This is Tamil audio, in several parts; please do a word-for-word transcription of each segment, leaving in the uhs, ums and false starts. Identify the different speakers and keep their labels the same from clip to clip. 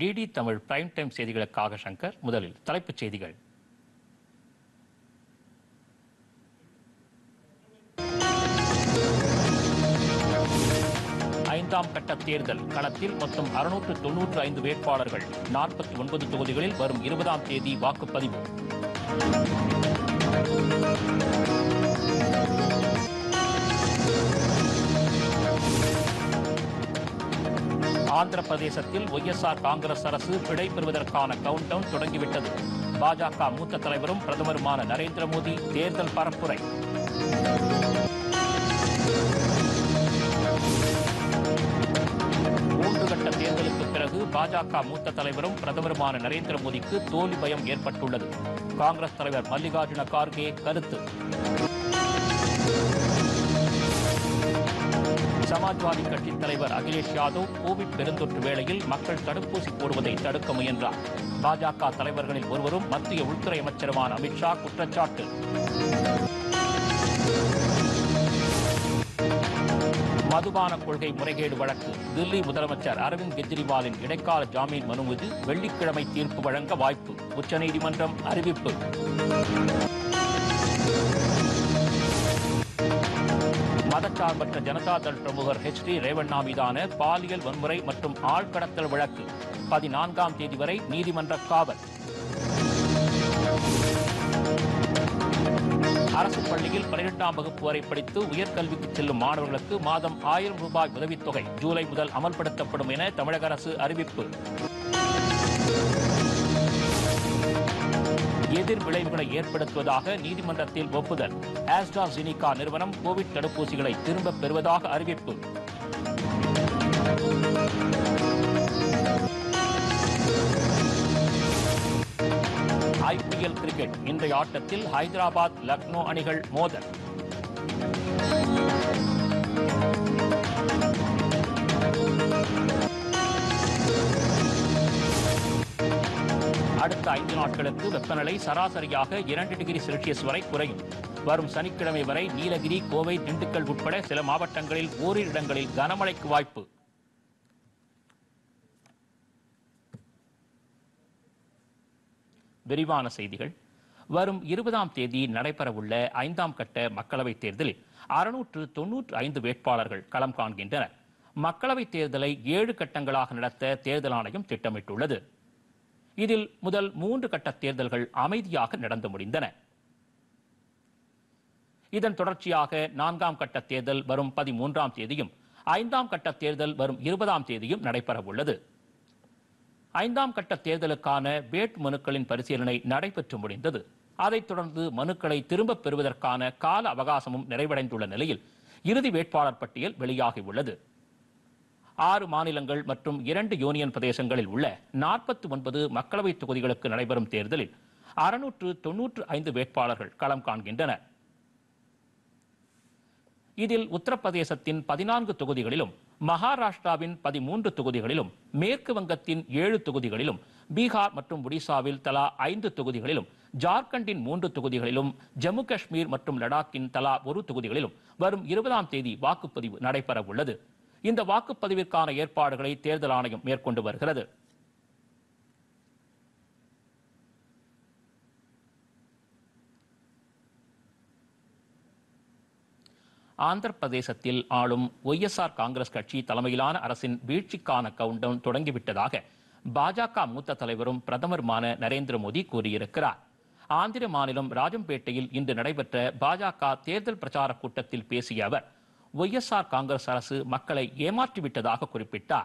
Speaker 1: டிடி தமிழ் பிரைம் டைம் செய்திகளுக்காக சங்கர். முதலில் தலைப்புச் செய்திகள். ஐந்தாம் கட்ட தேர்தல் களத்தில் மொத்தம் அறுநூற்று தொன்னூற்று ஐந்து வேட்பாளர்கள். நாற்பத்தி ஒன்பது தொகுதிகளில் வரும் இருபதாம் தேதி வாக்குப்பதிவு. ஆந்திர பிரதேசத்தில் ஒய் எஸ் ஆர் காங்கிரஸ் அரசு விடை பெறுவதற்கான கவுண்ட் டவுன் தொடங்கிவிட்டது. பாஜக மூத்த தலைவரும் பிரதமருமான நரேந்திர மோடி தேர்தல் பரப்புரை. மூன்று கட்ட தேர்தலுக்கு பிறகு பாஜக மூத்த தலைவரும் பிரதமருமான நரேந்திர மோடிக்கு தோல்வி பயம் ஏற்பட்டுள்ளது. காங்கிரஸ் தலைவர் மல்லிகார்ஜுன கார்கே கருத்து. சமாஜ்வாதி கட்சித் தலைவர் அகிலேஷ் யாதவ் கோவிட் பெருந்தொற்று வேளையில் மக்கள் தடுப்பூசி போடுவதை தடுக்க முயன்றார். பாஜக தலைவர்களில் ஒருவரும் மத்திய உள்துறை அமைச்சருமான அமித்ஷா குற்றச்சாட்டு. மதுபான கொள்கை முறைகேடு வழக்கு. தில்லி முதலமைச்சர் அரவிந்த் கெஜ்ரிவாலின் இடைக்கால ஜாமீன் மனு மீது வெள்ளிக்கிழமை தீர்ப்பு வழங்க வாய்ப்பு. உச்சநீதிமன்றம் அறிவிப்பு. மதச்சார்பற்ற ஜனதா தள் பிரமுகர் எச் டி ரேவண்ணா மீதான பாலியல் வன்முறை மற்றும் ஆழ்கடத்தல் வழக்கு பதினான்காம் தேதி வரை நீதிமன்ற காவல். அரசு பள்ளியில் பனிரெண்டாம் வகுப்பு வரை படித்து உயர்கல்விக்கு செல்லும் மாணவர்களுக்கு மாதம் ஆயிரம் ரூபாய் உதவித்தொகை ஜூலை முதல் அமல்படுத்தப்படும் என தமிழக அரசு அறிவிப்பு. எதிர் விளைவுகளை ஏற்படுத்துவதாக நீதிமன்றத்தில் ஒப்புதல். ஆஸ்ட்ராஜெனிகா நிறுவனம் கோவிட் தடுப்பூசிகளை திரும்பப் பெறுவதாக அறிவிப்பு. ஐ பி எல் கிரிக்கெட் இன்றைய ஆட்டத்தில் ஹைதராபாத் லக்னோ அணிகள் மோதல். அடுத்த ஐந்து நாட்களுக்கு வெப்பநிலை சராசரியாக இரண்டு டிகிரி செல்சியஸ் வரை குறையும். வரும் சனிக்கிழமை வரை நீலகிரி, கோவை, திண்டுக்கல் உட்பட சில மாவட்டங்களில் ஓரிரு இடங்களில் கனமழைக்கு வாய்ப்பு. விரிவான செய்திகள். வரும் இருபதாம் தேதி நடைபெறவுள்ள ஐந்தாம் கட்ட மக்களவைத் தேர்தலில் அறுநூற்று தொன்னூற்று ஐந்து வேட்பாளர்கள் களம் காண்கின்றனர். மக்களவைத் தேர்தலை ஏழு கட்டங்களாக நடத்த தேர்தல் ஆணையம் திட்டமிட்டுள்ளது. இதில் முதல் மூன்று கட்ட தேர்தல்கள் அமைதியாக நடந்து முடிந்தன. இதன் தொடர்ச்சியாக நான்காம் கட்ட தேர்தல் வரும் பதிமூன்றாம் தேதியும் ஐந்தாம் கட்ட தேர்தல் வரும் இருபதாம் தேதியும் நடைபெறவுள்ளது. ஐந்தாம் கட்ட தேர்தலுக்கான வேட்பு மனுக்களின் பரிசீலனை நடைபெற்று முடிந்தது. அதைத் தொடர்ந்து மனுக்களை திரும்பப் பெறுவதற்கான கால அவகாசமும் நிறைவடைந்துள்ள நிலையில் இறுதி வேட்பாளர் பட்டியல் வெளியாகியுள்ளது. ஆறு மாநிலங்கள் மற்றும் இரண்டு யூனியன் பிரதேசங்களில் உள்ள நாற்பத்தி ஒன்பது மக்களவைத் தொகுதிகளுக்கு நடைபெறும் தேர்தலில் அறுநூற்று தொன்னூற்று ஐந்து வேட்பாளர்கள் களம் காண்கின்றனர். இதில் உத்தரப்பிரதேசத்தின் பதினான்கு தொகுதிகளிலும், மகாராஷ்டிராவின் பதிமூன்று தொகுதிகளிலும், மேற்கு வங்கத்தின் ஏழு தொகுதிகளிலும், பீகார் மற்றும் ஒடிசாவில் தலா ஐந்து தொகுதிகளிலும், ஜார்க்கண்டின் மூன்று தொகுதிகளிலும், ஜம்மு காஷ்மீர் மற்றும் லடாக்கின் தலா ஒரு தொகுதிகளிலும் வரும் இருபதாம் தேதி வாக்குப்பதிவு நடைபெற உள்ளது. இந்த வாக்குப்பதிவிற்கான ஏற்பாடுகளை தேர்தல் ஆணையம் மேற்கொண்டு வருகிறது. ஆந்திர பிரதேசத்தில் ஆளும் ஒய் எஸ் ஆர் காங்கிரஸ் கட்சி தலைமையிலான அரசின் வீழ்ச்சிக்கான கவுண்ட் டவுன் தொடங்கிவிட்டதாக பாஜக மூத்த தலைவரும் பிரதமருமான நரேந்திர மோடி கூறியிருக்கிறார். ஆந்திர மாநிலம் ராஜம்பேட்டையில் இன்று நடைபெற்ற பாஜக தேர்தல் பிரச்சார கூட்டத்தில் பேசிய அவர் ஒய் எஸ் ஆர் காங்கிரஸ் அரசு மக்களை ஏமாற்றிவிட்டதாக குறிப்பிட்டார்.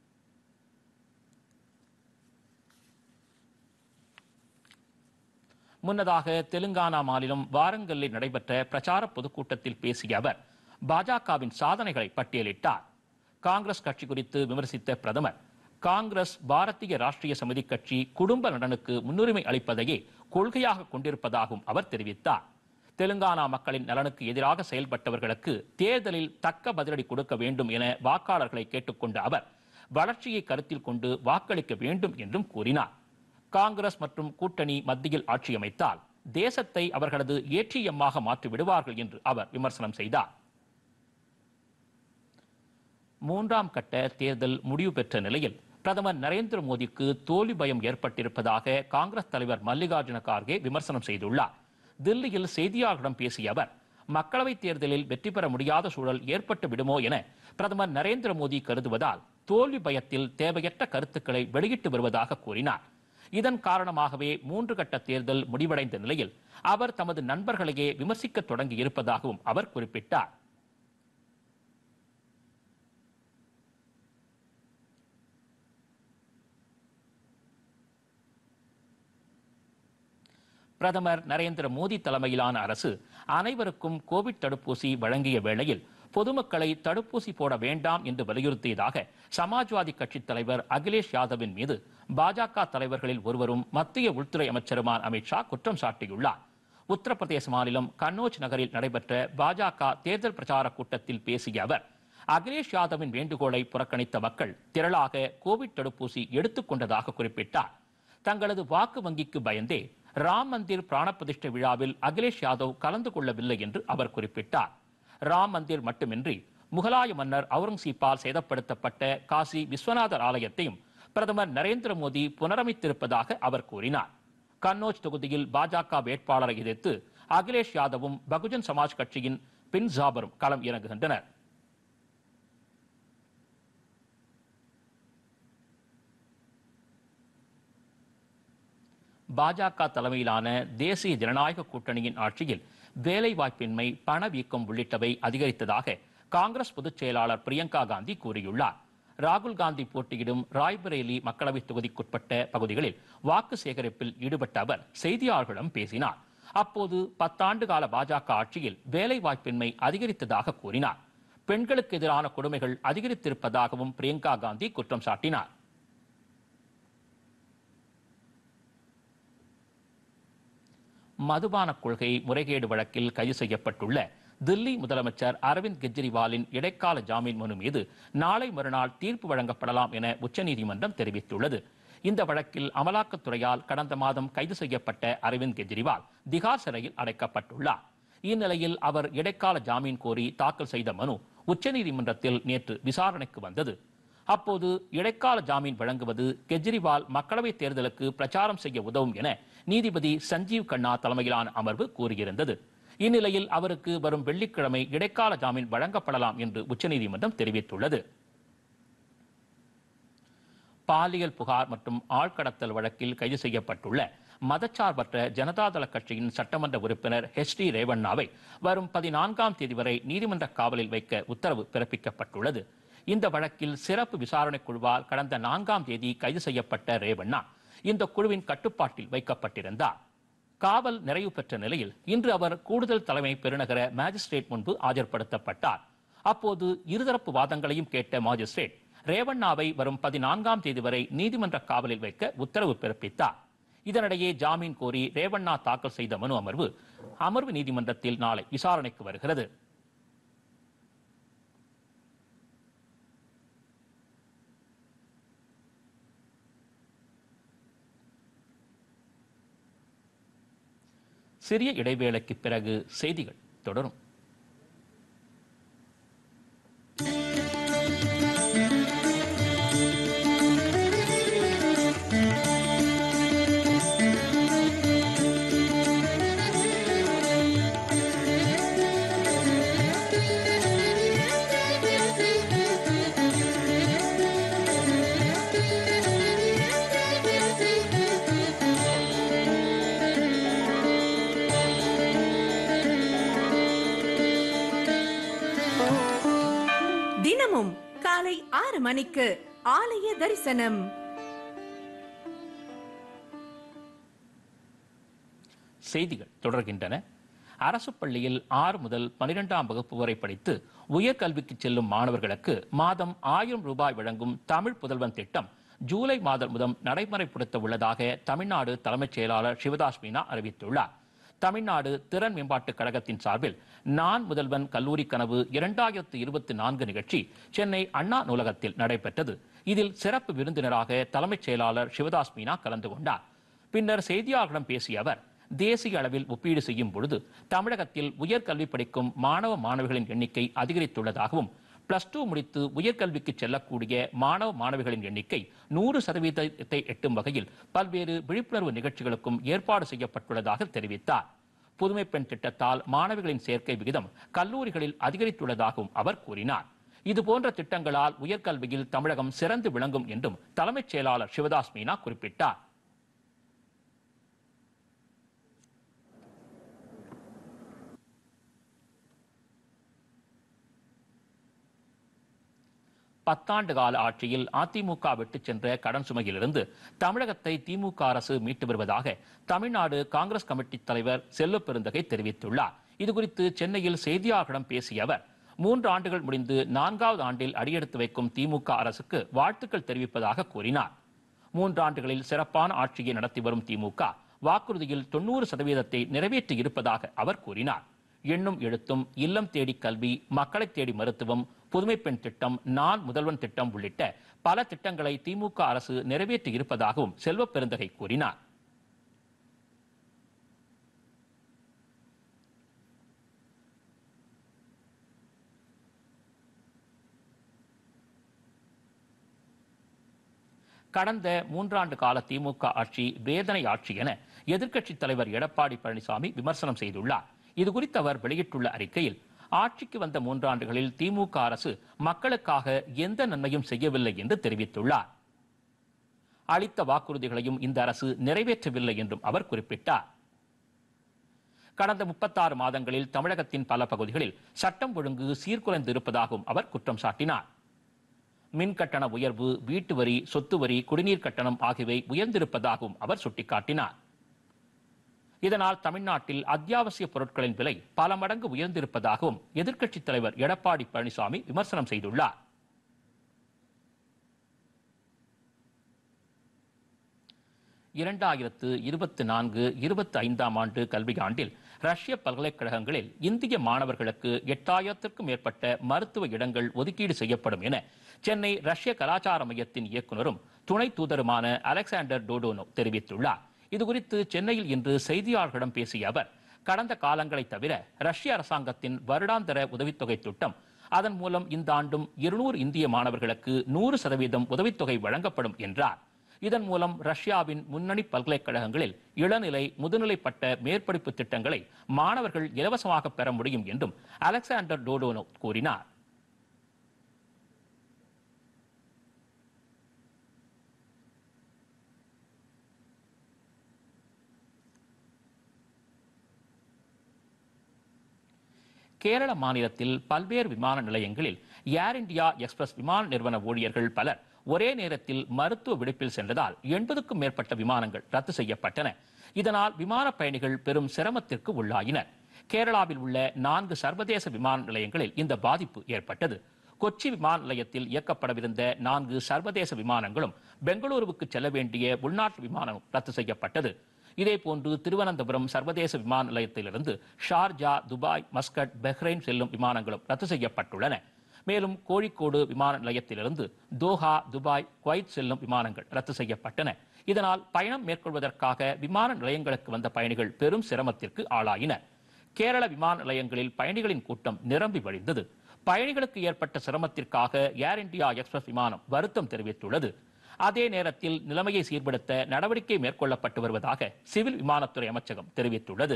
Speaker 1: முன்னதாக தெலுங்கானா மாநிலம் வாரங்கல்லில் நடைபெற்ற பிரச்சார பொதுக்கூட்டத்தில் பேசிய அவர் பாஜகவின் சாதனைகளை பட்டியலிட்டார். காங்கிரஸ் கட்சி குறித்து விமர்சித்த பிரதமர், காங்கிரஸ் பாரதிய ராஷ்டிரிய சமிதி கட்சி குடும்ப நலனுக்கு முன்னுரிமை அளிப்பதையே கொள்கையாக கொண்டிருப்பதாகவும் அவர் தெரிவித்தார். தெலுங்கானா மக்களின் நலனுக்கு எதிராக செயல்பட்டவர்களுக்கு தேர்தலில் தக்க பதிலடி கொடுக்க வேண்டும் என வாக்காளர்களை கேட்டுக்கொண்ட அவர் வளர்ச்சியை கருத்தில் கொண்டு வாக்களிக்க வேண்டும் என்றும் கூறினார். காங்கிரஸ் மற்றும் கூட்டணி மத்தியில் ஆட்சி அமைத்தால் தேசத்தை அவர்களது ஏடிஎம்மாக மாற்றி விடுவார்கள் என்று அவர் விமர்சனம் செய்தார். மூன்றாம் கட்ட தேர்தல் முடிவு பெற்ற நிலையில் பிரதமர் நரேந்திர மோடிக்கு தோல்வி பயம் ஏற்பட்டிருப்பதாக காங்கிரஸ் தலைவர் மல்லிகார்ஜுன கார்கே விமர்சனம் செய்துள்ளார். தில்லியில் செய்தியாளர்களிடம் பேசிய அவர், மக்களவைத் தேர்தலில் வெற்றி பெற முடியாத சூழல் ஏற்பட்டு விடுமோ என பிரதமர் நரேந்திர மோடி கருதுவதால் தோல்வி பயத்தில் தேவையற்ற கருத்துக்களை வெளியிட்டு வருவதாக கூறினார். இதன் காரணமாகவே மூன்று கட்ட தேர்தல் முடிவடைந்த நிலையில் அவர் தமது நண்பர்களையே விமர்சிக்க தொடங்கி இருப்பதாகவும் அவர் குறிப்பிட்டார். பிரதமர் நரேந்திர மோடி தலைமையிலான அரசு அனைவருக்கும் கோவிட் தடுப்பூசி வழங்கிய வேளையில் பொதுமக்களை தடுப்பூசி போட வேண்டாம் என்று வலியுறுத்தியதாக சமாஜ்வாதி கட்சித் தலைவர் அகிலேஷ் யாதவின் மீது பாஜக தலைவர்களில் ஒருவரும் மத்திய உள்துறை அமைச்சருமான அமித்ஷா குற்றம் சாட்டியுள்ளார். உத்தரப்பிரதேச மாநிலம் கன்னோஜ் நகரில் நடைபெற்ற பாஜக தேர்தல் பிரச்சார கூட்டத்தில் பேசிய அவர், அகிலேஷ் யாதவின் வேண்டுகோளை புறக்கணித்த மக்கள் திரளாக கோவிட் தடுப்பூசி எடுத்துக் கொண்டதாக குறிப்பிட்டார். தங்களது வாக்கு வங்கிக்கு பயந்தே ராம் மந்திர் பிராண பிரதிஷ்டை விழாவில் அகிலேஷ் யாதவ் கலந்து கொள்ளவில்லை என்று அவர் குறிப்பிட்டார். ராம் மந்திர் மட்டுமின்றி முகலாய மன்னர் அவுரங்கசீப்பால் சேதப்படுத்தப்பட்ட காசி விஸ்வநாதர் ஆலயத்தையும் பிரதமர் நரேந்திர மோடி புனரமைத்திருப்பதாக அவர் கூறினார். கன்னோஜ் தொகுதியில் பாஜக வேட்பாளரை எதிர்த்து அகிலேஷ் யாதவும் பகுஜன் சமாஜ் கட்சியின் பின் ஜாபரும் களம் இறங்குகின்றனர். பாஜக தலைமையிலான தேசிய ஜனநாயக கூட்டணியின் ஆட்சியில் வேலை வாய்ப்பின்மை, பணவீக்கம் உள்ளிட்டவை அதிகரித்ததாக காங்கிரஸ் பொதுச் செயலாளர் பிரியங்கா காந்தி கூறியுள்ளார். ராகுல் காந்தி போட்டியிடும் ராய்பரேலி மக்களவைத் தொகுதிக்குட்பட்ட பகுதிகளில் வாக்கு சேகரிப்பில் ஈடுபட்ட அவர் செய்தியாளர்களிடம் பேசினார். அப்போது பத்தாண்டு கால பாஜக ஆட்சியில் வேலை வாய்ப்பின்மை அதிகரித்ததாக கூறினார். பெண்களுக்கு எதிரான கொடுமைகள் அதிகரித்திருப்பதாகவும் பிரியங்கா காந்தி குற்றம் சாட்டினார். மதுபான கொள்கை முறைகேடு வழக்கில் கைது செய்யப்பட்டுள்ள தில்லி முதலமைச்சர் அரவிந்த் கெஜ்ரிவாலின் இடைக்கால ஜாமீன் மனு மீது நாளை மறுநாள் தீர்ப்பு வழங்கப்படலாம் என உச்சநீதிமன்றம் தெரிவித்துள்ளது. இந்த வழக்கில் அமலாக்கத்துறையால் கடந்த மாதம் கைது செய்யப்பட்ட அரவிந்த் கெஜ்ரிவால் திகார் சிறையில் அடைக்கப்பட்டுள்ளார். இந்நிலையில் அவர் இடைக்கால ஜாமீன் கோரி தாக்கல் செய்த மனு உச்சநீதிமன்றத்தில் நேற்று விசாரணைக்கு வந்தது. அப்போது இடைக்கால ஜாமீன் வழங்குவது கெஜ்ரிவால் மக்களவைத் தேர்தலுக்கு பிரச்சாரம் செய்ய உதவும் என நீதிபதி சஞ்சீவ் கண்ணா தலைமையிலான அமர்வு கூறியிருந்தது. இந்நிலையில் அவருக்கு வரும் வெள்ளிக்கிழமை இடைக்கால ஜாமீன் வழங்கப்படலாம் என்று உச்சநீதிமன்றம் தெரிவித்துள்ளது. பாலியல் புகார் மற்றும் ஆழ்கடத்தல் வழக்கில் கைது செய்யப்பட்டுள்ள மதச்சார்பற்ற ஜனதாதள கட்சியின் சட்டமன்ற உறுப்பினர் ஹெச் டி ரேவண்ணாவை வரும் பதினான்காம் தேதி வரை நீதிமன்ற காவலில் வைக்க உத்தரவு பிறப்பிக்கப்பட்டுள்ளது. இந்த வழக்கில் சிறப்பு விசாரணை குழுவால் கடந்த நான்காம் தேதி கைது செய்யப்பட்ட ரேவண்ணா இந்த குழுவின் கட்டுப்பாட்டில் வைக்கப்பட்டிருந்தார். காவல் நிறைவு பெற்ற நிலையில் இன்று அவர் கூடுதல் தலைமை பெருநகர மாஜிஸ்ட்ரேட் முன்பு ஆஜர்படுத்தப்பட்டார். அப்போது இருதரப்பு வாதங்களையும் கேட்ட மாஜிஸ்ட்ரேட் ரேவண்ணாவை வரும் பதினான்காம் தேதி வரை நீதிமன்ற காவலில் வைக்க உத்தரவு பிறப்பித்தார். இதனிடையே ஜாமீன் கோரி ரேவண்ணா தாக்கல் செய்த மனு அமர்வு அமர்வு நீதிமன்றத்தில் நாளை விசாரணைக்கு வருகிறது. சிறிய இடைவேளைக்கு பிறகு செய்திகள் தொடரும்.
Speaker 2: தினமும் காலை ஆறு மணிக்கு ஆலய தரிசனம்.
Speaker 1: செய்திகள் தொடர்கின்றன. அரசு பள்ளியில் ஆறு முதல் பனிரெண்டாம் வகுப்பு வரை படித்து உயர்கல்விக்கு செல்லும் மாணவர்களுக்கு மாதம் ஆயிரம் ரூபாய் வழங்கும் தமிழ் புதல்வன் திட்டம் ஜூலை மாதம் முதல் நடைமுறைப்படுத்த உள்ளதாக தமிழ்நாடு தலைமைச் செயலாளர் சிவதாஸ் மீனா அறிவித்துள்ளார். தமிழ்நாடு திறன் மேம்பாட்டுக் கழகத்தின் சார்பில் நான் முதல்வன் கல்லூரி கனவு இரண்டாயிரத்து இருபத்தி நான்கு நிகழ்ச்சி சென்னை அண்ணா நூலகத்தில் நடைபெற்றது. இதில் சிறப்பு விருந்தினராக தலைமைச் செயலாளர் சிவதாஸ் மீனா கலந்து கொண்டார். பின்னர் செய்தியாளர்களிடம் பேசிய அவர், தேசிய அளவில் ஒப்பீடு செய்யும் பொழுது தமிழகத்தில் உயர்கல்வி படிக்கும் மாணவ மாணவிகளின் எண்ணிக்கை அதிகரித்துள்ளதாகவும் பிளஸ் டூ முடித்து உயர்கல்விக்கு செல்லக்கூடிய மாணவ மாணவிகளின் எண்ணிக்கை நூறு சதவீதத்தை எட்டும் வகையில் பல்வேறு விழிப்புணர்வு நிகழ்ச்சிகளுக்கும் ஏற்பாடு செய்யப்பட்டுள்ளதாக தெரிவித்தார். புதுமை பெண் திட்டத்தால் மாணவிகளின் சேர்க்கை விகிதம் கல்லூரிகளில் அதிகரித்துள்ளதாகவும் அவர் கூறினார். இதுபோன்ற திட்டங்களால் உயர்கல்வியில் தமிழகம் சிறந்து விளங்கும் என்றும் தலைமைச் செயலாளர் சிவதாஸ் மீனா குறிப்பிட்டார். பத்தாண்டு கால ஆட்சியில் அதிமுக விட்டுச் சென்ற கடன் சுமையிலிருந்து தமிழகத்தை திமுக அரசு மீட்டு வருவதாக தமிழ்நாடு காங்கிரஸ் கமிட்டி தலைவர் செல்வ பெருந்தகை தெரிவித்துள்ளார். இதுகுறித்து சென்னையில் செய்தியாளர்களிடம் பேசிய அவர், மூன்று ஆண்டுகள் முடிந்து நான்காவது ஆண்டில் அடியெடுத்து வைக்கும் திமுக அரசுக்கு வாழ்த்துக்கள் தெரிவிப்பதாக கூறினார். மூன்று ஆண்டுகளில் சிறப்பான ஆட்சியை நடத்தி வரும் திமுக வாக்குறுதியில் தொண்ணூறு சதவீதத்தை நிறைவேற்றி இருப்பதாக அவர் கூறினார். எண்ணும் எழுத்தும், இல்லம் தேடி கல்வி, மக்களை தேடி மருத்துவம், புதுமை பெண் திட்டம், நான் முதல்வன் திட்டம் உள்ளிட்ட பல திட்டங்களை திமுக அரசு நிறைவேற்றி இருப்பதாகவும் செல்வ பெருந்தகை கூறினார். கடந்த மூன்றாண்டு கால திமுக ஆட்சி வேதனை ஆட்சி என எதிர்க்கட்சித் தலைவர் எடப்பாடி பழனிசாமி விமர்சனம் செய்துள்ளார். இதுகுறித்து அவர் வெளியிட்டுள்ள அறிக்கையில், ஆட்சிக்கு வந்த மூன்றாண்டுகளில் திமுக அரசு மக்களுக்காக எந்த நன்மையும் செய்யவில்லை என்று தெரிவித்துள்ளார். அளித்த வாக்குறுதிகளையும் இந்த அரசு நிறைவேற்றவில்லை என்றும் அவர் குறிப்பிட்டார். கடந்த முப்பத்தாறு மாதங்களில் தமிழகத்தின் பல பகுதிகளில் சட்டம் ஒழுங்கு சீர்குலைந்து இருப்பதாகவும் அவர் குற்றம் சாட்டினார். மின் கட்டண உயர்வு, வீட்டு வரி, சொத்து வரி, குடிநீர் கட்டணம் ஆகியவை உயர்ந்திருப்பதாகவும் அவர் சுட்டிக்காட்டினார். இதனால் தமிழ்நாட்டில் அத்தியாவசிய பொருட்களின் விலை பல மடங்கு உயர்ந்திருப்பதாகவும் எதிர்க்கட்சித் தலைவர் எடப்பாடி பழனிசாமி விமர்சனம் செய்துள்ளார். இரண்டாயிரத்து இருபத்தி நான்கு இருபத்தி ஐந்தாம் ஆண்டு கல்வியாண்டில் ரஷ்ய பல்கலைக்கழகங்களில் இந்திய மாணவர்களுக்கு எட்டாயிரத்திற்கும் மேற்பட்ட மருத்துவ இடங்கள் ஒதுக்கீடு செய்யப்படும் என சென்னை ரஷ்ய கலாச்சார மையத்தின் இயக்குநரும் துணை தூதருமான அலெக்சாண்டர் டோடோனோ தெரிவித்துள்ளார். இதுகுறித்து சென்னையில் இன்று செய்தியாளர்களிடம் பேசிய அவர், கடந்த காலங்களை தவிர ரஷ்ய அரசாங்கத்தின் வருடாந்திர உதவித்தொகை திட்டம், அதன் மூலம் இந்த ஆண்டும் இருநூறு இந்திய மாணவர்களுக்கு நூறு சதவீதம் உதவித்தொகை வழங்கப்படும் என்றார். இதன் மூலம் ரஷ்யாவின் முன்னணி பல்கலைக்கழகங்களில் இளநிலை, முதுநிலை பட்ட மேற்படிப்பு திட்டங்களை மாணவர்கள் இலவசமாக பெற முடியும் என்றும் அலெக்சாண்டர் டோடோனோ கூறினார். கேரள மாநிலத்தில் பல்வேறு விமான நிலையங்களில் ஏர் இந்தியா எக்ஸ்பிரஸ் விமான நிறுவன ஊழியர்கள் பலர் ஒரே நேரத்தில் மருத்துவ விடுப்பில் சென்றதால் எண்பதுக்கும் மேற்பட்ட விமானங்கள் ரத்து செய்யப்பட்டன. இதனால் விமான பயணிகள் பெரும் சிரமத்திற்கு உள்ளாயினர். கேரளாவில் உள்ள நான்கு சர்வதேச விமான நிலையங்களில் இந்த பாதிப்பு ஏற்பட்டது. கொச்சி விமான நிலையத்தில் இயக்கப்படவிருந்த நான்கு சர்வதேச விமானங்களும் பெங்களூருவுக்கு செல்ல வேண்டிய உள்நாட்டு விமானமும் ரத்து செய்யப்பட்டது. இதேபோன்று திருவனந்தபுரம் சர்வதேச விமான நிலையத்திலிருந்து ஷார்ஜா, துபாய், மஸ்கட், பஹ்ரைன் செல்லும் விமானங்களும் ரத்து செய்யப்பட்டுள்ளன. மேலும் கோழிக்கோடு விமான நிலையத்திலிருந்து தோஹா, துபாய், குவைத் செல்லும் விமானங்கள் ரத்து செய்யப்பட்டன. இதனால் பயணம் மேற்கொள்வதற்காக விமான நிலையங்களுக்கு வந்த பயணிகள் பெரும் சிரமத்திற்கு ஆளாயினர். கேரள விமான நிலையங்களில் பயணிகளின் கூட்டம் நிரம்பி வழிந்தது. பயணிகளுக்கு ஏற்பட்ட சிரமத்திற்காக ஏர் இந்தியா எக்ஸ்பிரஸ் விமானம் வருத்தம் தெரிவித்துள்ளது. அதே நேரத்தில் நிலைமையை சீர்படுத்த நடவடிக்கை மேற்கொள்ளப்பட்டு வருவதாக சிவில் விமானத்துறை அமைச்சகம் தெரிவித்துள்ளது.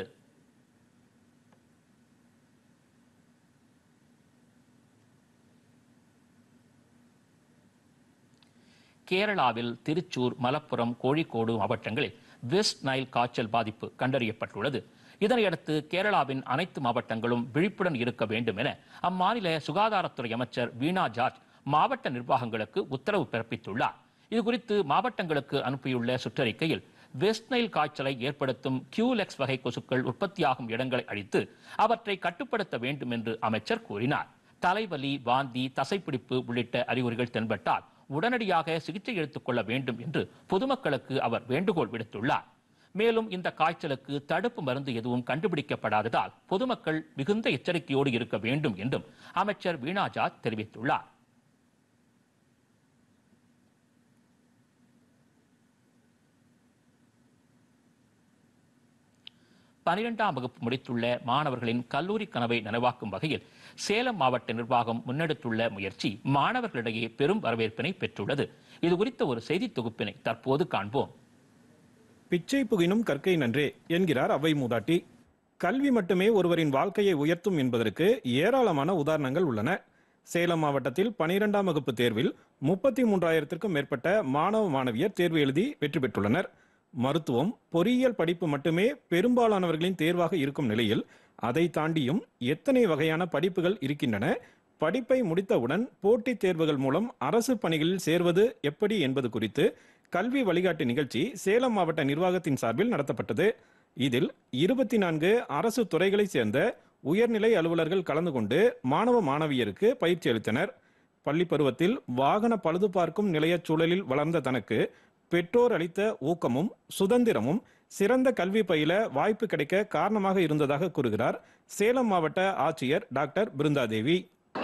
Speaker 1: கேரளாவில் திருச்சூர், மலப்புரம், கோழிக்கோடு மாவட்டங்களில் வெஸ்ட் நைல் காய்ச்சல் பாதிப்பு கண்டறியப்பட்டுள்ளது. இதனையடுத்து கேரளாவின் அனைத்து மாவட்டங்களும் விழிப்புடன் இருக்க வேண்டும் என அம்மாநில சுகாதாரத்துறை அமைச்சர் வீணா ஜார்ஜ் மாவட்ட நிர்வாகங்களுக்கு உத்தரவு பிறப்பித்துள்ளார். இதுகுறித்து மாவட்டங்களுக்கு அனுப்பியுள்ள சுற்றறிக்கையில், வெஸ்ட் நைல் காய்ச்சலை ஏற்படுத்தும் கியூலெக்ஸ் வகை கொசுக்கள் உற்பத்தியாகும் இடங்களை அழித்து அவற்றை கட்டுப்படுத்த வேண்டும் என்று அமைச்சர் கூறினார். தலைவலி, வாந்தி, தசைப்பிடிப்பு உள்ளிட்ட அறிகுறிகள் தென்பட்டால் உடனடியாக சிகிச்சை எடுத்துக் கொள்ள வேண்டும் என்று பொதுமக்களுக்கு அவர் வேண்டுகோள் விடுத்துள்ளார். மேலும் இந்த காய்ச்சலுக்கு தடுப்பு மருந்து எதுவும் கண்டுபிடிக்கப்படாததால் பொதுமக்கள் மிகுந்த எச்சரிக்கையோடு இருக்க வேண்டும் என்றும் அமைச்சர் வீணா ஜார்ஜ் தெரிவித்துள்ளார். பனிரெண்டாம் வகுப்பு முடித்துள்ள மாணவர்களின் கல்லூரி கனவை நனவாக்கும் வகையில் சேலம் மாவட்ட நிர்வாகம் முன்னெடுத்துள்ள முயற்சி மாணவர்களிடையே பெரும் வரவேற்பினை பெற்றுள்ளது. இது குறித்த ஒரு செய்தி தொகுப்பினை தற்போது காண்போம்.
Speaker 3: பிச்சை புகினும் கற்கை நன்றே என்கிறார் அவை மூதாட்டி. கல்வி மட்டுமே ஒருவரின் வாழ்க்கையை உயர்த்தும் என்பதற்கு ஏராளமான உதாரணங்கள் உள்ளன. சேலம் மாவட்டத்தில் பனிரெண்டாம் வகுப்பு தேர்வில் முப்பத்தி மூன்றாயிரத்திற்கும் மேற்பட்ட மாணவ மாணவியர் தேர்வு எழுதி வெற்றி பெற்றுள்ளனர். மருத்துவம், பொறியியல் படிப்பு மட்டுமே பெரும்பாலானவர்களின் தேர்வாக இருக்கும் நிலையில் அதை தாண்டியும் எத்தனை வகையான படிப்புகள் இருக்கின்றன, படிப்பை முடித்தவுடன் போட்டித் தேர்வுகள் மூலம் அரசு பணிகளில் சேர்வது எப்படி என்பது குறித்து கல்வி வழிகாட்டு நிகழ்ச்சி சேலம் மாவட்ட நிர்வாகத்தின் சார்பில் நடத்தப்பட்டது. இதில் இருபத்தி நான்கு அரசு துறைகளை சேர்ந்த உயர்நிலை அலுவலர்கள் கலந்து கொண்டு மாணவ மாணவியருக்கு பயிற்சி அளித்தனர். பள்ளி பருவத்தில் வாகன பழுது பார்க்கும் நிலைய சூழலில் வளர்ந்த தனக்கு பெற்றோர் அளித்த ஊக்கமும் சுதந்திரமும் சிறந்த கல்வி பயில வாய்ப்பு கிடைக்க காரணமாக இருந்ததாக கூறுகிறார் சேலம் மாவட்ட ஆட்சியர் டாக்டர் பிருந்தாதேவி.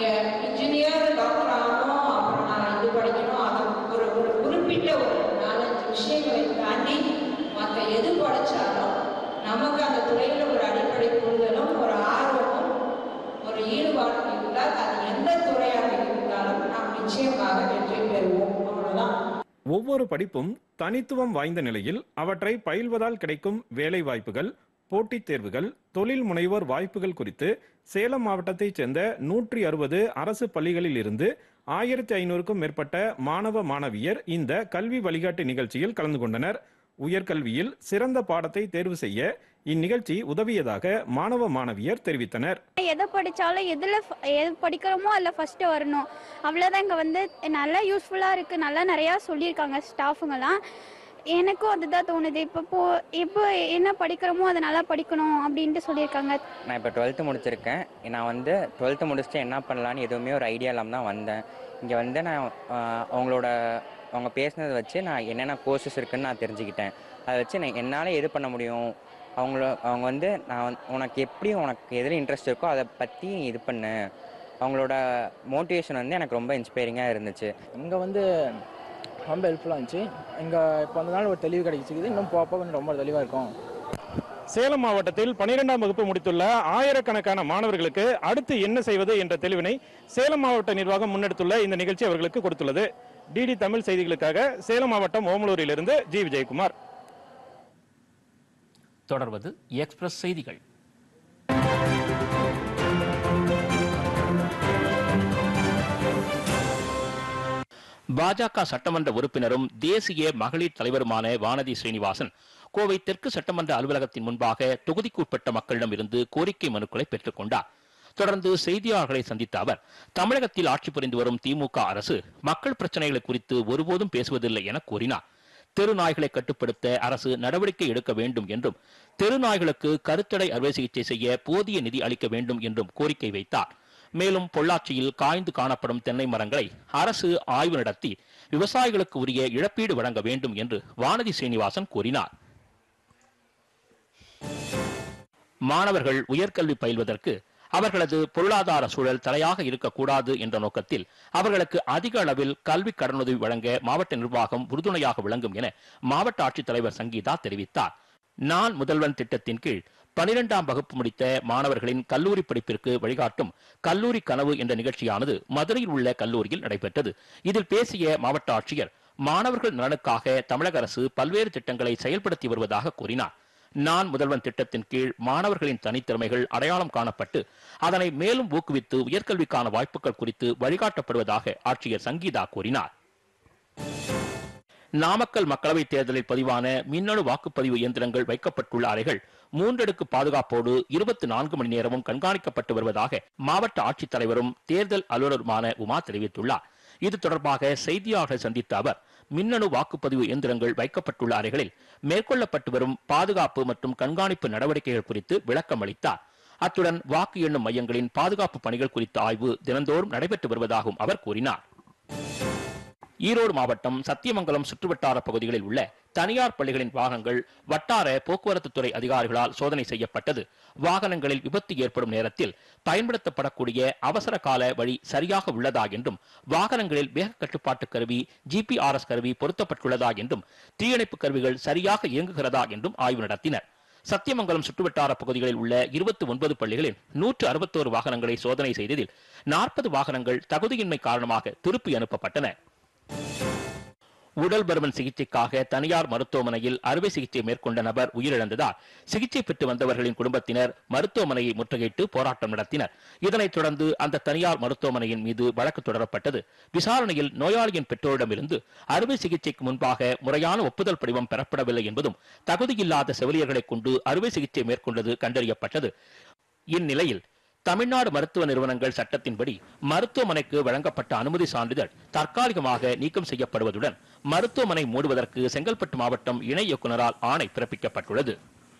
Speaker 4: நமக்கு அந்த துறையில் ஒரு அடிப்படை புரிதலும் ஒரு ஆர்வமும் ஒரு ஈடுபாடும் இருந்தால் அது எந்த துறையாக இருந்தாலும் நாம் நிச்சயமாக வெற்றி பெறுவோம். அவ்வளவுதான்.
Speaker 3: ஒவ்வொரு படிப்பும் தனித்துவம் வாய்ந்த நிலையில் அவற்றை பயில்வதால் கிடைக்கும் வேலை வாய்ப்புகள், போட்டித் தேர்வுகள், தொழில் முனைவோர் வாய்ப்புகள் குறித்து சேலம் மாவட்டத்தைச் சேர்ந்த நூற்றி அறுபது அரசு பள்ளிகளில் இருந்து ஆயிரத்தி ஐநூறுக்கும் மேற்பட்ட மாணவ மாணவியர் இந்த கல்வி வழிகாட்டு நிகழ்ச்சியில் கலந்து கொண்டனர். உயர்கல்வியில் சிறந்த பாடத்தை தேர்வு செய்ய இந்நிகழ்ச்சி உதவியதாக மாணவ மாணவியர் தெரிவித்தனர்.
Speaker 5: எதை படித்தாலும் எதில் எது படிக்கிறோமோ அதில் ஃபஸ்ட்டு வரணும், அவ்வளோதான். இங்கே வந்து நல்லா யூஸ்ஃபுல்லாக இருக்குது, நல்லா நிறையா சொல்லியிருக்காங்க ஸ்டாஃபுங்கெல்லாம். எனக்கும் அதுதான் தோணுது. இப்போ போ இப்போ என்ன படிக்கிறோமோ அதை நல்லா படிக்கணும் அப்படின்ட்டு சொல்லியிருக்காங்க.
Speaker 6: நான் இப்போ டுவெல்த்து முடிச்சிருக்கேன். நான் வந்து டுவெல்த்து முடிச்சுட்டு என்ன பண்ணலான்னு எதுவுமே ஒரு ஐடியா இல்லாமல் தான் வந்தேன். இங்கே வந்து நான் அவங்களோட அவங்க பேசினதை வச்சு நான் என்னென்ன கோர்சஸ் இருக்குதுன்னு நான் தெரிஞ்சுக்கிட்டேன். அதை வச்சு நான் என்னால் எது பண்ண முடியும், அவங்கள அவங்க வந்து நான் உனக்கு எப்படி உனக்கு எதில் இன்ட்ரெஸ்ட் இருக்கோ அதை பற்றி நீ இது பண்ணு. அவங்களோட மோட்டிவேஷன் வந்து எனக்கு ரொம்ப இன்ஸ்பைரிங்காக இருந்துச்சு.
Speaker 7: இங்கே வந்து ரொம்ப ஹெல்ப்ஃபுல்லாக இருந்துச்சு. இங்கே இப்போ அந்த நாள் ஒரு தெளிவு கிடைச்சிக்குது. இன்னும் போக போக ரொம்ப தெளிவாக இருக்கும்.
Speaker 3: சேலம் மாவட்டத்தில் பனிரெண்டாம் வகுப்பு முடித்துள்ள ஆயிரக்கணக்கான மாணவர்களுக்கு அடுத்து என்ன செய்வது என்ற தெளிவினை சேலம் மாவட்ட நிர்வாகம் முன்னெடுத்துள்ள இந்த நிகழ்ச்சி அவர்களுக்கு கொடுத்துள்ளது. டிடி தமிழ் செய்திகளுக்காக சேலம் மாவட்டம் ஓமலூரிலிருந்து ஜி விஜயகுமார்.
Speaker 1: தொடர்வது எக்ஸ்பிரஸ் செய்திகள். பாஜக சட்டமன்ற உறுப்பினரும் தேசிய மகளிர் தலைவருமான வானதி ஸ்ரீனிவாசன் கோவை தெற்கு சட்டமன்ற அலுவலகத்தின் முன்பாக தொகுதிக்குட்பட்ட மக்களிடம் இருந்து கோரிக்கை மனுக்களை பெற்றுக் கொண்டார். தொடர்ந்து செய்தியாளர்களை சந்தித்த அவர், தமிழகத்தில் ஆட்சி புரிந்து வரும் திமுக அரசு மக்கள் பிரச்சனைகளை குறித்து ஒருபோதும் பேசுவதில்லை என கூறினார். தெருநாய்களை கட்டுப்படுத்த அரசு நடவடிக்கை எடுக்க வேண்டும் என்றும், தெருநாய்களுக்கு கருத்தடை அறுவை சிகிச்சை செய்ய போதிய நிதி அளிக்க வேண்டும் என்றும் கோரிக்கை வைத்தார். மேலும் பொள்ளாச்சியில் காய்ந்து காணப்படும் தென்னை மரங்களை அரசு ஆய்வு நடத்தி விவசாயிகளுக்கு உரிய இழப்பீடு வழங்க வேண்டும் என்று வானதி ஸ்ரீனிவாசன் கூறினார். மாணவர்கள் உயர்கல்வி பயில்வதற்கு அவர்களது பொருளாதார சூழல் தடையாக இருக்கக்கூடாது என்ற நோக்கத்தில் அவர்களுக்கு அதிக அளவில் கல்வி கடனுதவி வழங்க மாவட்ட நிர்வாகம் உறுதுணையாக விளங்கும் என மாவட்ட ஆட்சித்தலைவர் சங்கீதா தெரிவித்தார். நான் முதல்வன் திட்டத்தின் கீழ் பனிரெண்டாம் வகுப்பு முடித்த மாணவர்களின் கல்லூரி படிப்பிற்கு வழிகாட்டும் கல்லூரி கனவு என்ற நிகழ்ச்சியானது மதுரையில் உள்ள கல்லூரியில் நடைபெற்றது. இதில் பேசிய மாவட்ட ஆட்சியர், மாணவர்கள் நலனுக்காக தமிழக அரசு பல்வேறு திட்டங்களை செயல்படுத்தி வருவதாக கூறினார். நான் முதல்வன் திட்டத்தின் கீழ் மாணவர்களின் தனித்திறமைகள் அடையாளம் காணப்பட்டு அதனை மேலும் ஊக்குவித்து உயர்கல்விக்கான வாய்ப்புகள் குறித்து வழிகாட்டப்படுவதாக ஆட்சியர் சங்கீதா கூறினார். நாமக்கல் மக்களவைத் தேர்தலில் பதிவான மின்னணு வாக்குப்பதிவு இயந்திரங்கள் வைக்கப்பட்டுள்ள அறைகள் மூன்றடுக்கு பாதுகாப்போடு இருபத்தி நான்கு மணி நேரமும் கண்காணிக்கப்பட்டு வருவதாக மாவட்ட ஆட்சித்தலைவரும் தேர்தல் அலுவலருமான உமா தெரிவித்துள்ளார். இது தொடர்பாக செய்தியாளர்களை சந்தித்த அவர், மின்னணு வாக்குப்பதிவு இயந்திரங்கள் வைக்கப்பட்டுள்ள அறைகளில் மேற்கொள்ளப்பட்டு வரும் பாதுகாப்பு மற்றும் கண்காணிப்பு நடவடிக்கைகள் குறித்து விளக்கம் அளித்தார். அத்துடன் வாக்கு எண்ணும் மையங்களின் பாதுகாப்பு பணிகள் குறித்த ஆய்வு தினந்தோறும் நடைபெற்று வருவதாகவும் அவர் கூறினார். ஈரோடு மாவட்டம் சத்தியமங்கலம் சுற்றுவட்டார பகுதிகளில் உள்ள தனியார் பள்ளிகளின் வாகனங்கள் வட்டார போக்குவரத்து துறை அதிகாரிகளால் சோதனை செய்யப்பட்டது. வாகனங்களில் விபத்து ஏற்படும் நேரத்தில் பயன்படுத்தப்படக்கூடிய அவசர கால வழி சரியாக உள்ளதா என்றும், வாகனங்களில் வேக கட்டுப்பாட்டு கருவி, ஜிபிஆர்எஸ் கருவி பொருத்தப்பட்டுள்ளதா என்றும், தீயணைப்பு கருவிகள் சரியாக இயங்குகிறதா என்றும் ஆய்வு நடத்தினர். சத்தியமங்கலம் சுற்றுவட்டார பகுதிகளில் உள்ள இருபத்தி ஒன்பது பள்ளிகளில் நூற்று அறுபத்தோரு வாகனங்களை சோதனை செய்ததில் நாற்பது வாகனங்கள் தகுதியின்மை காரணமாக திருப்பி அனுப்பப்பட்டன. உடல் பருமன் சிகிச்சைக்காக தனியார் மருத்துவமனையில் அறுவை சிகிச்சை மேற்கொண்ட நபர் உயிரிழந்ததால் சிகிச்சை பெற்று வந்தவர்களின் குடும்பத்தினர் மருத்துவமனையை முற்றுகையிட்டு போராட்டம் நடத்தினர். இதனைத் தொடர்ந்து அந்த தனியார் மருத்துவமனையின் மீது வழக்கு தொடரப்பட்டது. விசாரணையில் நோயாளியின் பெற்றோரிடமிருந்து அறுவை சிகிச்சைக்கு முன்பாக முறையான ஒப்புதல் படிவம் பெறப்படவில்லை என்பதும் தகுதியில்லாத செவிலியர்களை கொண்டு அறுவை சிகிச்சை மேற்கொண்டது கண்டறியப்பட்டது. இந்நிலையில் தமிழ்நாடு மருத்துவ நிறுவனங்கள் சட்டத்தின்படி மருத்துவமனைக்கு வழங்கப்பட்ட அனுமதி சான்றிதழ் தற்காலிகமாக நீக்கம் செய்யப்படுவதுடன் மருத்துவமனை மூடுவதற்கு செங்கல்பட்டு மாவட்டம் இணை இயக்குநரால் ஆணை பிறப்பிக்கப்பட்டுள்ளது.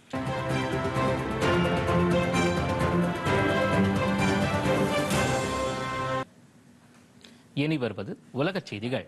Speaker 1: இனி வருவது உலகச் செய்திகள்.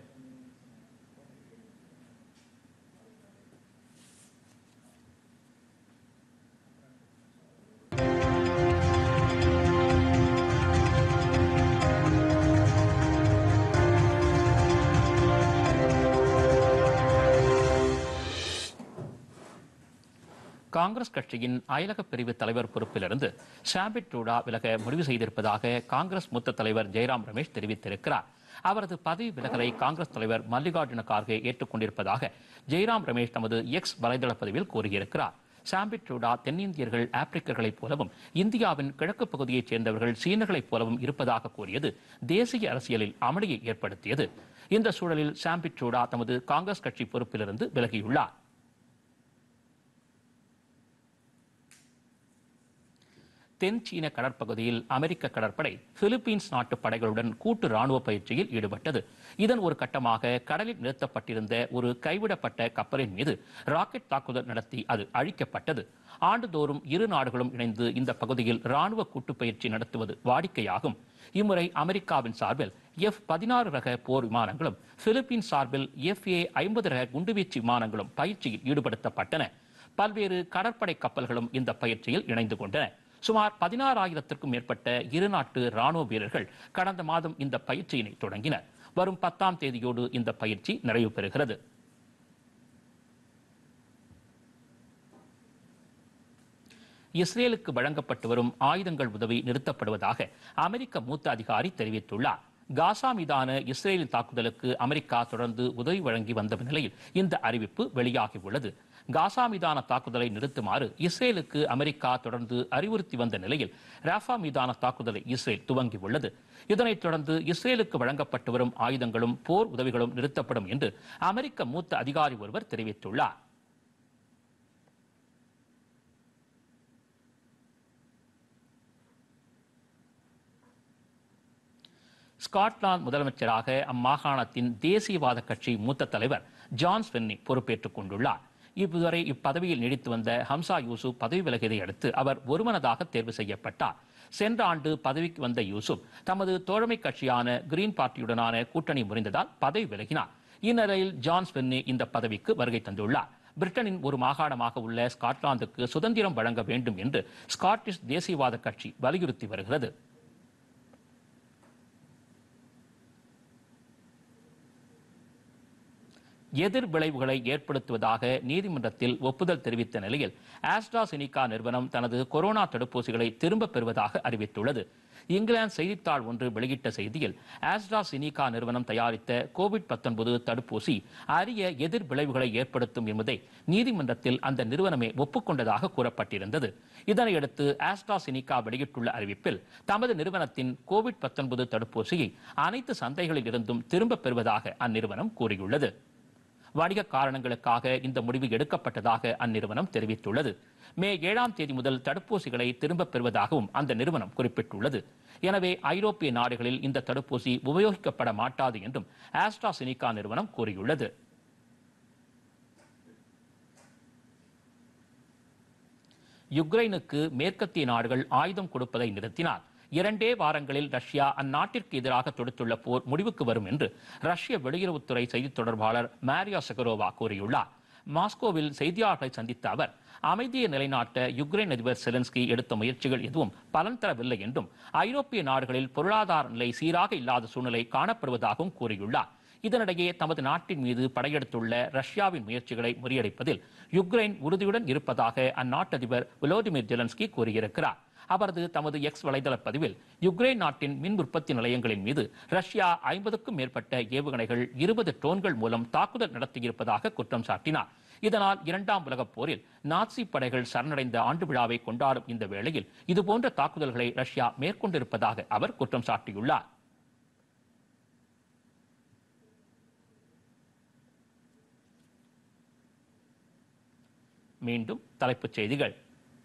Speaker 1: காங்கிரஸ் கட்சியின் அயலக பிரிவு தலைவர் பொறுப்பிலிருந்து ஷாம்பிட் ட்ரூடா விலக முடிவு செய்திருப்பதாக காங்கிரஸ் மூத்த தலைவர் ஜெயராம் ரமேஷ் தெரிவித்திருக்கிறார். அவரது பதவி விலகலை காங்கிரஸ் தலைவர் மல்லிகார்ஜுன கார்கே ஏற்றுக்கொண்டிருப்பதாக ஜெயராம் ரமேஷ் தமது எக்ஸ் வலைதள பதிவில் கூறியிருக்கிறார். ஷாம்பிட் ட்ரூடா தென்னிந்தியர்கள் ஆப்பிரிக்கர்களைப் போலவும் இந்தியாவின் கிழக்கு பகுதியைச் சேர்ந்தவர்கள் சீனர்களைப் போலவும் இருப்பதாக கூறியது தேசிய அரசியலில் அமளியை ஏற்படுத்தியது. இந்த சூழலில் ஷாம்பிட் ட்ரூடா தமது காங்கிரஸ் கட்சி பொறுப்பிலிருந்து விலகியுள்ளார். தென் சீன கடற்பகுதியில் அமெரிக்க கடற்படை பிலிப்பீன்ஸ் நாட்டு படைகளுடன் கூட்டு ராணுவ பயிற்சியில் ஈடுபட்டது. இதன் ஒரு கட்டமாக கடலில் நிறுத்தப்பட்டிருந்த ஒரு கைவிடப்பட்ட கப்பலின் மீது ராக்கெட் தாக்குதல் நடத்தி அது அழிக்கப்பட்டது. ஆண்டுதோறும் இரு நாடுகளும் இணைந்து இந்த பகுதியில் ராணுவ கூட்டு பயிற்சி நடத்துவது வாடிக்கையாகும். இம்முறை அமெரிக்காவின் சார்பில் எஃப் பதினாறு ரக போர் விமானங்களும் பிலிப்பீன்ஸ் சார்பில் எஃப் ஏ ஐம்பது ரக குண்டுவீச்சு விமானங்களும் பயிற்சியில் ஈடுபடுத்தப்பட்டன. பல்வேறு கடற்படை கப்பல்களும் இந்த பயிற்சியில் இணைந்து கொண்டன. சுமார் பதினாறாயிரத்திற்கும் மேற்பட்ட இரு நாட்டு ராணுவ வீரர்கள் கடந்த மாதம் இந்த பயிற்சியினை தொடங்கினர். வரும் பத்தாம் தேதியோடு இந்த பயிற்சி நிறைவு பெறுகிறது. இஸ்ரேலுக்கு வழங்கப்பட்டு வரும் ஆயுதங்கள் உதவி நிறுத்தப்படுவதாக அமெரிக்க மூத்த அதிகாரி தெரிவித்துள்ளார். காசா மீதான இஸ்ரேலின் தாக்குதலுக்கு அமெரிக்கா தொடர்ந்து உதவி வழங்கி வந்த நிலையில் இந்த அறிவிப்பு வெளியாகியுள்ளது. காசா மீதான தாக்குதலை நிறுத்துமாறு இஸ்ரேலுக்கு அமெரிக்கா தொடர்ந்து அறிவுறுத்தி வந்த நிலையில் ராஃபா மீதான தாக்குதலை இஸ்ரேல் துவங்கியுள்ளது. இதனைத் தொடர்ந்து இஸ்ரேலுக்கு வழங்கப்பட்டு வரும் ஆயுதங்களும் போர் உதவிகளும் நிறுத்தப்படும் என்று அமெரிக்க மூத்த அதிகாரி ஒருவர் தெரிவித்துள்ளார். ஸ்காட்லாந்து முதலமைச்சராக அம்மாகாணத்தின் தேசியவாத கட்சி மூத்த தலைவர் ஜான் ஸ்வென்னி பொறுப்பேற்றுக் கொண்டுள்ளார். இதுவரை இப்பதவியில் நீடித்து வந்த ஹம்சா யூசுப் பதவி விலகியதை அடுத்து அவர் ஒருமனதாக தேர்வு செய்யப்பட்டார். சென்ற ஆண்டு பதவிக்கு வந்த யூசுப் தமது தோழமை கட்சியான கிரீன் பார்ட்டியுடனான கூட்டணி முறிந்ததால் பதவி விலகினார். இந்நிலையில் ஜான் ஸ்வென்னி இந்த பதவிக்கு வருகை தந்துள்ளார். பிரிட்டனின் ஒரு மாகாணமாக உள்ள ஸ்காட்லாந்துக்கு சுதந்திரம் வழங்க வேண்டும் என்று ஸ்காட்டிஷ் தேசியவாத கட்சி வலியுறுத்தி வருகிறது. எதிர் விளைவுகளை ஏற்படுத்துவதாக நீதிமன்றத்தில் ஒப்புதல் தெரிவித்த நிலையில் ஆஸ்ட்ராசெனிகா நிறுவனம் தனது கொரோனா தடுப்பூசிகளை திரும்பப் பெறுவதாக அறிவித்துள்ளது. இங்கிலாந்து செய்தித்தாள் ஒன்று வெளியிட்ட செய்தியில் ஆஸ்ட்ராசெனிகா நிறுவனம் தயாரித்த கோவிட் பத்தொன்பது தடுப்பூசி அரிய எதிர் விளைவுகளை ஏற்படுத்தும் என்பதை நீதிமன்றத்தில் அந்த நிறுவனமே ஒப்புக்கொண்டதாக கூறப்பட்டிருந்தது. இதனையடுத்து ஆஸ்ட்ராசெனிகா வெளியிட்டுள்ள அறிவிப்பில் தமது நிறுவனத்தின் கோவிட் பத்தொன்பது தடுப்பூசியை அனைத்து சந்தைகளில் இருந்தும் திரும்பப் பெறுவதாக அந்நிறுவனம் கூறியுள்ளது. வணிக காரணங்களுக்காக இந்த முடிவு எடுக்கப்பட்டதாக அந்நிறுவனம் தெரிவித்துள்ளது. மே ஏழாம் தேதி முதல் தடுப்பூசிகளை திரும்பப் பெறுவதாகவும் அந்த நிறுவனம் குறிப்பிட்டுள்ளது. எனவே ஐரோப்பிய நாடுகளில் இந்த தடுப்பூசி உபயோகிக்கப்பட மாட்டாது என்றும் ஆஸ்ட்ராசெனிகா நிறுவனம் கூறியுள்ளது. யுக்ரைனுக்கு மேற்கத்திய நாடுகள் ஆயுதம் கொடுப்பதை நிறுத்தினால் இரண்டே வாரங்களில் ரஷ்யா அந்நாட்டிற்கு எதிராக தொடுத்துள்ள போர் முடிவுக்கு வரும் என்று ரஷ்ய வெளியுறவுத்துறை செய்தித் தொடர்பாளர் மாரியா சகரோவா கூறியுள்ளார். மாஸ்கோவில் செய்தியாளர்களை சந்தித்த அவர் அமைதியை நிலைநாட்ட யுக்ரைன் அதிபர் செலன்ஸ்கி எடுத்த முயற்சிகள் எதுவும் பலன் தரவில்லை என்றும் ஐரோப்பிய நாடுகளில் பொருளாதார நிலை சீராக இல்லாத சூழ்நிலை காணப்படுவதாகவும் கூறியுள்ளார். இதனிடையே தமது நாட்டின் மீது படையெடுத்துள்ள ரஷ்யாவின் முயற்சிகளை முறியடிப்பதில் யுக்ரைன் உறுதியுடன் இருப்பதாக அந்நாட்டு அதிபர் வோலோடிமிர் ஜெலன்ஸ்கி கூறியிருக்கிறார். அவரது தமது எக்ஸ் வலைதள பதிவில் யுக்ரைன் நாட்டின் மின் உற்பத்தி நிலையங்களின் மீது ரஷ்யா ஐம்பதுக்கும் மேற்பட்ட ஏவுகணைகள் இருபது ட்ரோன்கள் மூலம் தாக்குதல் நடத்தியிருப்பதாக குற்றம் சாட்டினார். இதனால் இரண்டாம் உலகப் போரில் நாட்சி படைகள் சரணடைந்த ஆண்டு விழாவை கொண்டாடும் இந்த வேளையில் இதுபோன்ற தாக்குதல்களை ரஷ்யா மேற்கொண்டிருப்பதாக அவர் குற்றம் சாட்டியுள்ளார். மீண்டும் தலைப்புச் செய்திகள்.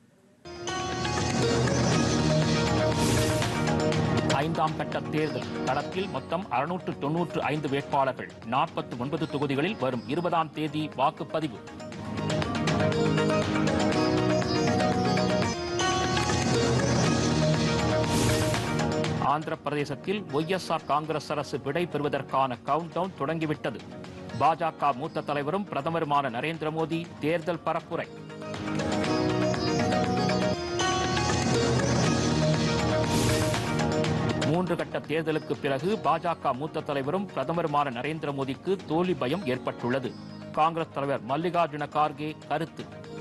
Speaker 1: ஐந்தாம் கட்ட தேர்தல் களத்தில் மொத்தம் அறுநூற்று தொன்னூற்று ஐந்து வேட்பாளர்கள். நாற்பத்தி ஒன்பது தொகுதிகளில் வரும் இருபதாம் தேதி வாக்குப்பதிவு. ஆந்திர பிரதேசத்தில் ஒய் எஸ் ஆர் காங்கிரஸ் அரசு விடை பெறுவதற்கான கவுண்ட் டவுன் தொடங்கிவிட்டது. பாஜக மூத்த தலைவரும் பிரதமருமான நரேந்திர மோடி தேர்தல் பரப்புரை. மூன்று கட்ட தேர்தலுக்கு பிறகு பாஜக மூத்த தலைவரும் பிரதமருமான நரேந்திர மோடிக்கு தோல்வி பயம் ஏற்பட்டுள்ளது. காங்கிரஸ் தலைவர் மல்லிகார்ஜுன கார்கே கருத்து.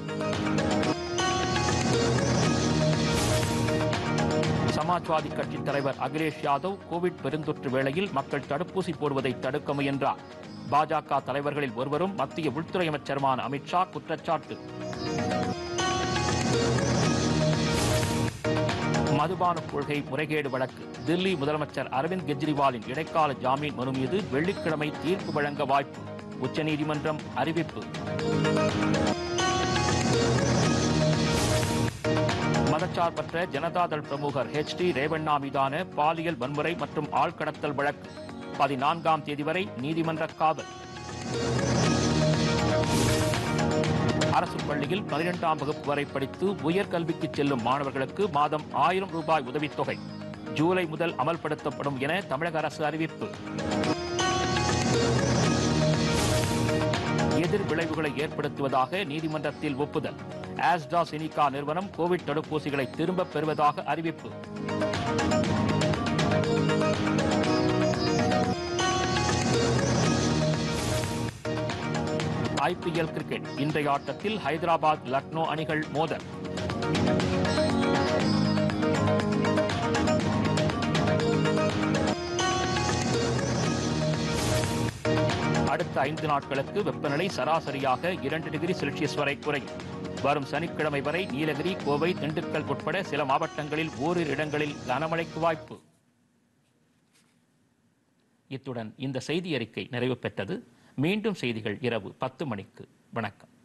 Speaker 1: சமாஜ்வாதி கட்சி தலைவர் அகிலேஷ் யாதவ் கோவிட் பெருந்தொற்று வேளையில் மக்கள் தடுப்பூசி போடுவதை தடுக்க முயன்றார். பாஜக தலைவர்களில் ஒருவரும் மத்திய உள்துறை அமைச்சருமான அமித்ஷா குற்றச்சாட்டு. மதுபான கொள்கை முறைகேடு வழக்கு. தில்லி முதலமைச்சர் அரவிந்த் கெஜ்ரிவாலின் இடைக்கால ஜாமீன் மனு மீது வெள்ளிக்கிழமை தீர்ப்பு வழங்க வாய்ப்பு. உச்சநீதிமன்றம் அறிவிப்பு. மதச்சார்பற்ற ஜனதாதள் பிரமுகர் ஹெச் டி ரேவண்ணா மீதான பாலியல் வன்முறை மற்றும் ஆள்கடத்தல் வழக்கு. பதினான்காம் தேதி வரை நீதிமன்ற காவல். அரசு பள்ளியில் பனிரெண்டாம் வகுப்பு வரை படித்து உயர்கல்விக்கு செல்லும் மாணவர்களுக்கு மாதம் ஆயிரம் ரூபாய் உதவித்தொகை ஜூலை முதல் அமல்படுத்தப்படும் என தமிழக அரசு அறிவிப்பு. எதிர் விளைவுகளை ஏற்படுத்துவதாக நீதிமன்றத்தில் ஒப்புதல். ஆஸ்ட்ராசெனிகா நிறுவனம் கோவிட் தடுப்பூசிகளை திரும்பப் பெறுவதாக அறிவிப்பு. I P L cricket. இன்றைய ஆட்டத்தில் ஹைதராபாத் லக்னோ அணிகள் மோதல். அடுத்த ஐந்து நாட்களுக்கு வெப்பநிலை சராசரியாக இரண்டு டிகிரி செல்சியஸ் வரை குறையும். வரும் சனிக்கிழமை வரை நீலகிரி, கோவை, திண்டுக்கல் உட்பட சில மாவட்டங்களில் ஓரிரு இடங்களில் கனமழைக்கு வாய்ப்பு. இத்துடன் இந்த செய்தி அறிக்கை நிறைவு பெற்றது. மீண்டும் செய்திகள் இரவு பத்து மணிக்கு. வணக்கம்.